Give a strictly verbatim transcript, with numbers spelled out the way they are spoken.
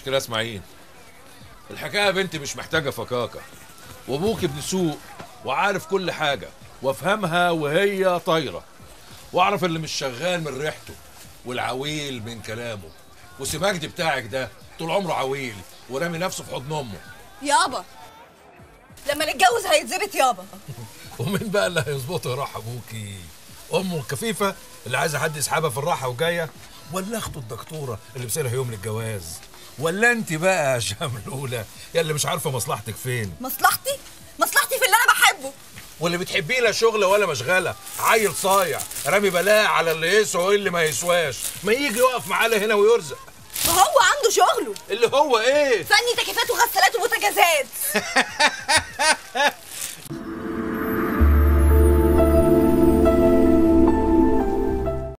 مش كده يا اسماعيل؟ الحكايه يا بنتي مش محتاجه فكاكه، وابوك ابن سوق وعارف كل حاجه وافهمها وهي طايره، واعرف اللي مش شغال من ريحته والعويل من كلامه. وسماجدي بتاعك ده طول عمره عويل ورامي نفسه في حضن امه. يابا لما نتجوز هيتظبط يابا. ومين بقى اللي هيظبطه يا راح ابوكي؟ امه الكفيفه اللي عايزه حد يسحبها في الراحه وجايه، ولا اخته الدكتوره اللي بسيرها يوم الجواز، ولا انت بقى يا شملوله يا اللي مش عارفه مصلحتك فين؟ مصلحتي؟ مصلحتي في اللي انا بحبه. واللي بتحبيه لا شغله ولا مشغله، عيل صايع رامي بلاء على اللي يسوى واللي ما يسواش، ما يجي يقف معانا هنا ويرزق. ما هو عنده شغله اللي هو ايه؟ فني تكييفات وغسالات وبوتاجازات.